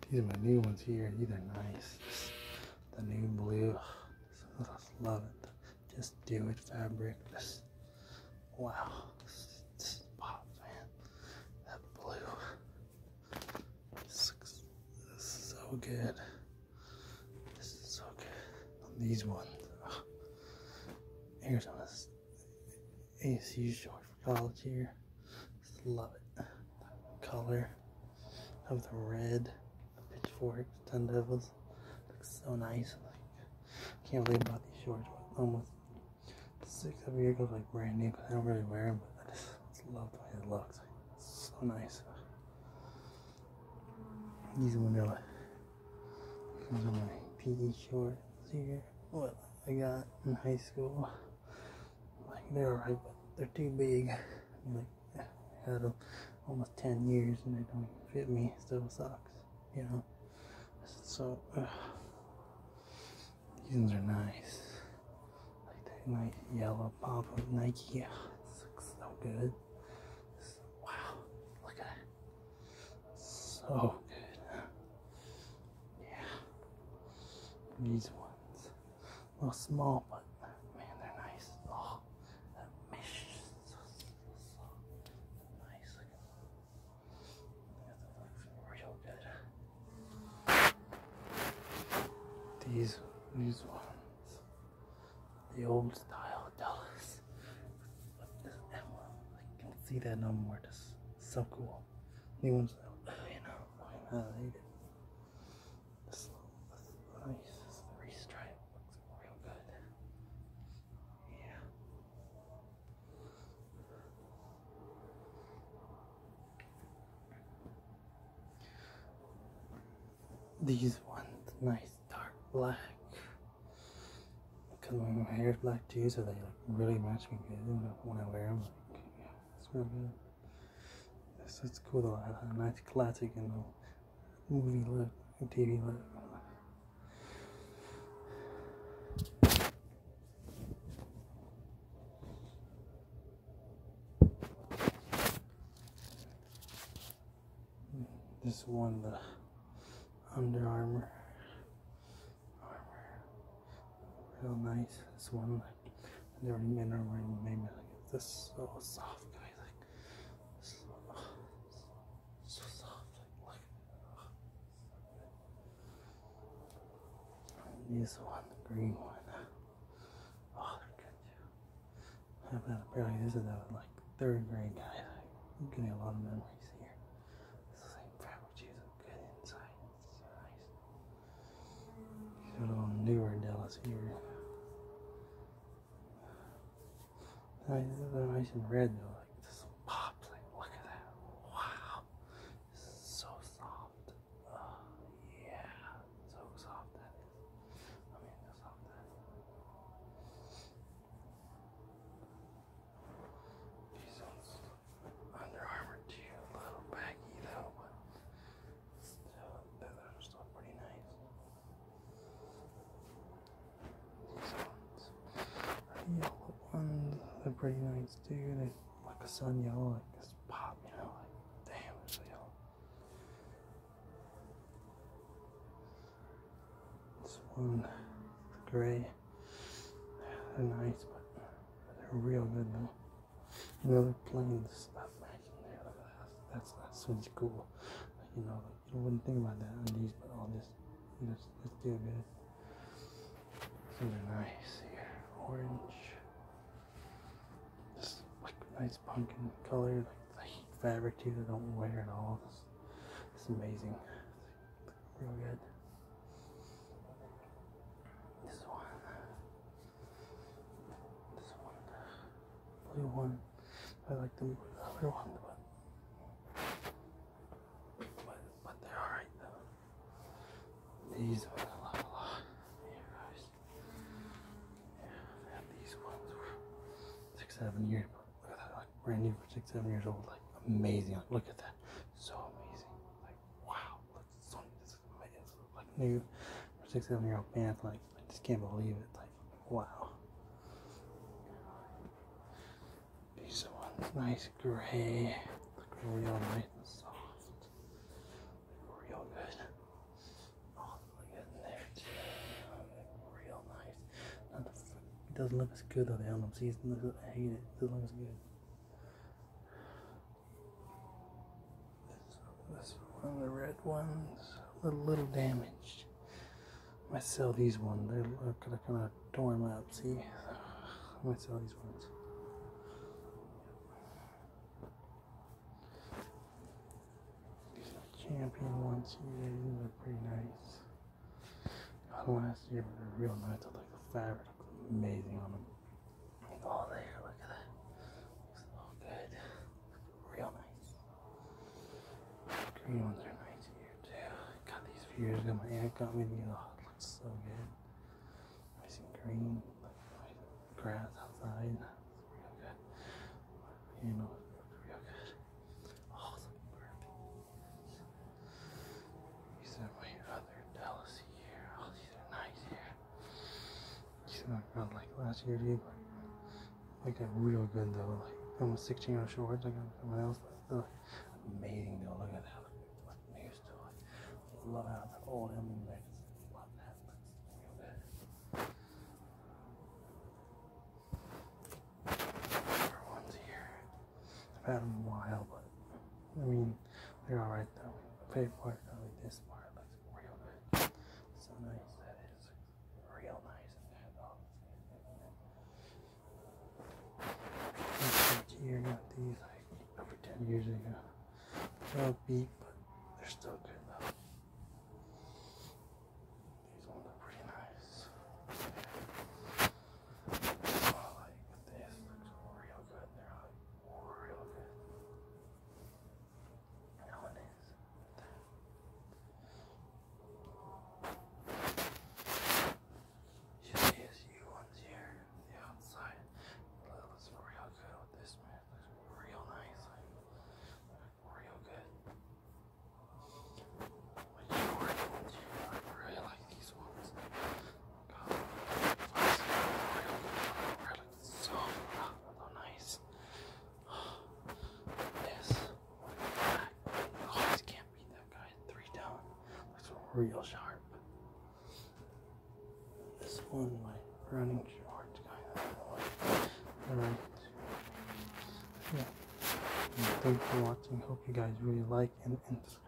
These are my new ones here. These are nice. The new blue. I just love it. Just do it fabric. Just, wow. This pops, man. That blue. This is so good. This is so good. These ones. Oh. Here's one. This ASU short for college here. Just love it. The color of the red. The pitchfork. Ten Devils. Looks so nice. Like, can't believe about these shorts. Almost 6-7 years ago, like brand new. I don't really wear them, but I just love the way it looks. It's so nice. These are vanilla. These are my PE shorts here. What I got in high school. Like they're alright, but they're too big. Like I had them almost 10 years and they don't fit me. Still sucks, you know. So these ones are nice. Like that nice yellow pop of Nike. This looks so good. Wow, look at it. So good. Yeah. These ones. A little small, but man, they're nice. Oh, that mesh is so nice. Look at that. That looks real good. These ones. The old style Dallas. This emblem. I can't see that no more. This is so cool. New ones, you know, I hate it. This nice. This three stripe looks real good. Yeah. These ones, nice dark black. Because my hair is black too, so they like really match me good when I wear them. Like, yeah, it's real good. It's cool though. A nice classic, you know, movie look, TV look. This one, the Under Armour. Real nice. This one, like, I never made it made me like this is so soft, guys. Like, so soft. Like, look. This one, the green one. Oh, they're good too. I've had a pair like this is like 3rd grade, guys. Like, I'm getting a lot of memories here. It's the same fabric too. It's good inside. It's so nice. These are a little newer Dallas here. They're nice and red though, like this pops, like look at that, wow, this is so soft, yeah, so soft that is, I mean how soft that is. These ones, Under Armour too, a little baggy though, but still, they're still pretty nice. These ones, yellow ones. They're pretty nice too. They like a sun yellow, like this pop, you know, like damn, it's so yellow. This one, gray. They're nice, but they're real good though. Another plain stuff matching there. Look at that. That's really cool. Like, you know, like, you wouldn't think about that on these, but all this, it's still good. These are nice here. Orange. Nice pumpkin color, like the heat fabric too. That don't wear at all. It's amazing. It's real good. This one, the blue one. I like the other one, but they're alright though. These ones I love a lot. Yeah, guys. Yeah, I've had these ones for 6-7 years. Brand new for 6-7 years old, like amazing. Like, look at that, so amazing. Like wow, look, so this is amazing. Like new for 6-7-year-old pants. Like I just can't believe it. Like wow. These ones, nice gray, look real nice and soft, real good. doesn't look as good though. The Emblem season. I hate it. It doesn't look as good. This one of the red ones, a little damaged. I might sell these ones. They're kind of tore them up. See, I might sell these ones. These are champion ones here. These are pretty nice. Got them last year, but they're real nice. I like the fabric. Looks amazing on them. Oh, there, look at that. Looks so good. Real nice. Green ones are nice here too. Got these fears. Got my aunt got me these. Oh, it looks so good. Nice and green, like grass outside. It's real good. You know, it looks real good. Oh, it's perfect. These are my other Dallas here. Oh, these are nice here. These are not like last year, dude. Like they're real good though. Like almost 16-year shorts. I got someone else. They're amazing though. Look at that. Look new still. I love how the old Emblem there. Love that. Looks real good. Other ones here. I've had them a while, but I mean they're alright though. The paper part, like this part, looks real good. So nice that is. Real nice. Here, got these like over 10 years ago. They're beat, but they're still good though. These ones are pretty nice. Oh, like this looks real good. They're like real good. That one is. CSU ones here. The outside. Looks real good with this, man. Looks real nice. Like, real good. My Jordan ones here. I really like these ones. God, real good. So nice. This. Black. Oh, this can't beat that guy. 3 down. Looks real sharp. This one, my running shorts kind of. Alright. Yeah. Thanks for watching. Hope you guys really like and subscribe.